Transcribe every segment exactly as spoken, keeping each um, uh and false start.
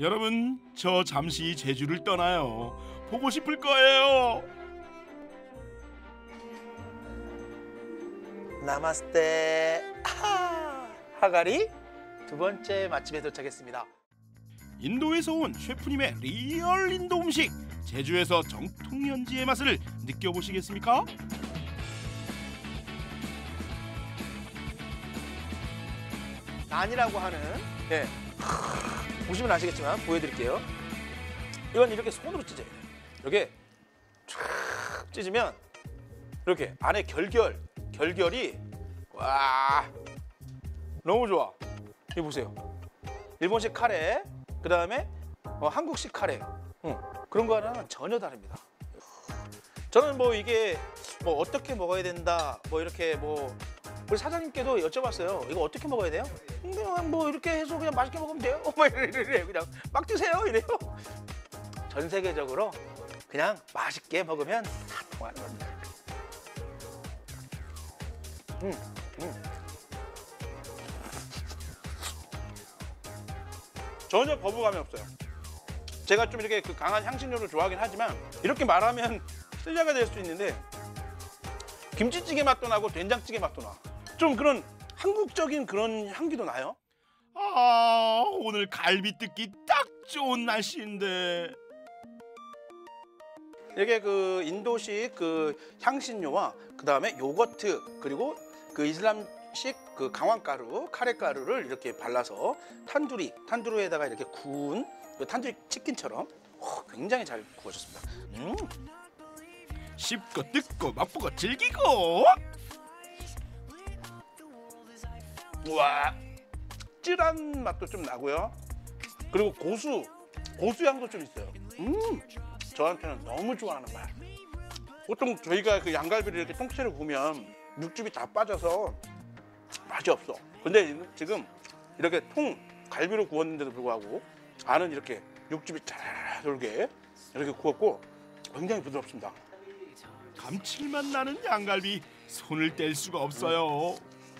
여러분, 저 잠시 제주를 떠나요. 보고 싶을 거예요. 나마스테. 아하. 하가리 두 번째 맛집에 도착했습니다. 인도에서 온 셰프님의 리얼 인도 음식, 제주에서 정통 현지의 맛을 느껴보시겠습니까? 난이라고 하는, 예, 보시면 아시겠지만 보여드릴게요. 이건 이렇게 손으로 찢어야 돼요. 이렇게 쫙 찢으면 이렇게 안에 결결, 결결이 와 너무 좋아. 이거 보세요. 일본식 카레, 그 다음에 어, 한국식 카레, 응, 그런 거랑은 전혀 다릅니다. 저는 뭐 이게 뭐 어떻게 먹어야 된다, 뭐 이렇게 뭐 우리 사장님께도 여쭤봤어요. 이거 어떻게 먹어야 돼요? 그냥 뭐 이렇게 해서 그냥 맛있게 먹으면 돼요. 뭐 이래요. 그냥 막 드세요 이래요. 전 세계적으로 그냥 맛있게 먹으면 다 통하는 겁니다. 음, 음. 전혀 거부감이 없어요. 제가 좀 이렇게 그 강한 향신료를 좋아하긴 하지만 이렇게 말하면 실례가 될 수 있는데 김치찌개 맛도 나고 된장찌개 맛도 나. 좀 그런 한국적인 그런 향기도 나요. 아, 오늘 갈비 뜯기 딱 좋은 날씨인데. 이게 그 인도식 그 향신료와 그 다음에 요거트, 그리고 그 이슬람식 그 강황가루, 카레가루를 이렇게 발라서 탄두리, 탄두리에다가 이렇게 구운 그 탄두리 치킨처럼 오, 굉장히 잘 구워졌습니다. 음. 씹고 뜯고 맛보고 즐기고. 우와, 찔한 맛도 좀 나고요. 그리고 고수, 고수향도 좀 있어요. 음, 저한테는 너무 좋아하는 맛. 보통 저희가 그 양갈비를 이렇게 통째로 구우면 육즙이 다 빠져서 맛이 없어. 근데 지금 이렇게 통 갈비로 구웠는데도 불구하고 안은 이렇게 육즙이 잘 돌게 이렇게 구웠고 굉장히 부드럽습니다. 감칠맛 나는 양갈비, 손을 뗄 수가 없어요.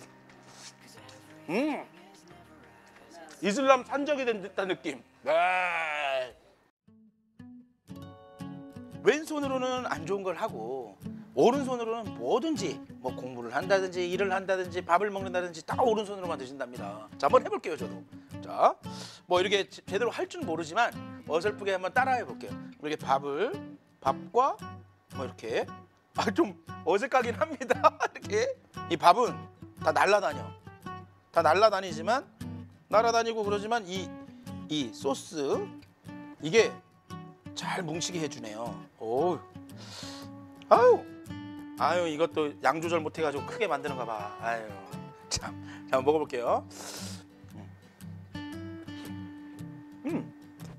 음, 이슬람 산적이 된 듯한 느낌. 네. 왼손으로는 안 좋은 걸 하고 오른손으로는 뭐든지 뭐 공부를 한다든지 일을 한다든지 밥을 먹는다든지 다 오른손으로만 드신답니다. 자, 한번 해볼게요. 저도. 자, 뭐 이렇게 제대로 할 줄 모르지만 어설프게 한번 따라해 볼게요. 이렇게 밥을, 밥과 뭐 이렇게, 아, 좀 어색하긴 합니다. 이렇게 이 밥은 다 날아다녀. 다 날아다니지만 날아다니고 그러지만 이, 이 소스 이게 잘 뭉치게 해주네요. 오, 아유, 아유, 이것도 양 조절 못해가지고 크게 만드는가 봐. 아유, 참, 자, 한번 먹어볼게요. 음,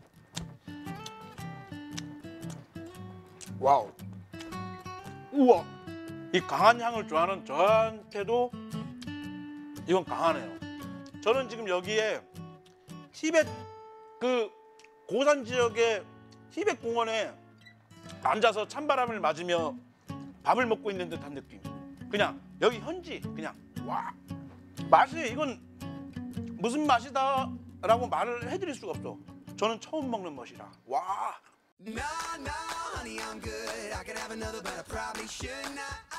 와우, 우와, 이 강한 향을 좋아하는 저한테도 이건 강하네요. 저는 지금 여기에 티벳 그 고산 지역의 티벳 공원에 앉아서 찬바람을 맞으며 밥을 먹고 있는 듯한 느낌. 그냥 여기 현지 그냥 와, 맛이 이건 무슨 맛이다 라고 말을 해드릴 수가 없어. 저는 처음 먹는 맛이라. 와. No, no, honey, I'm good. I could have another, but I probably should not.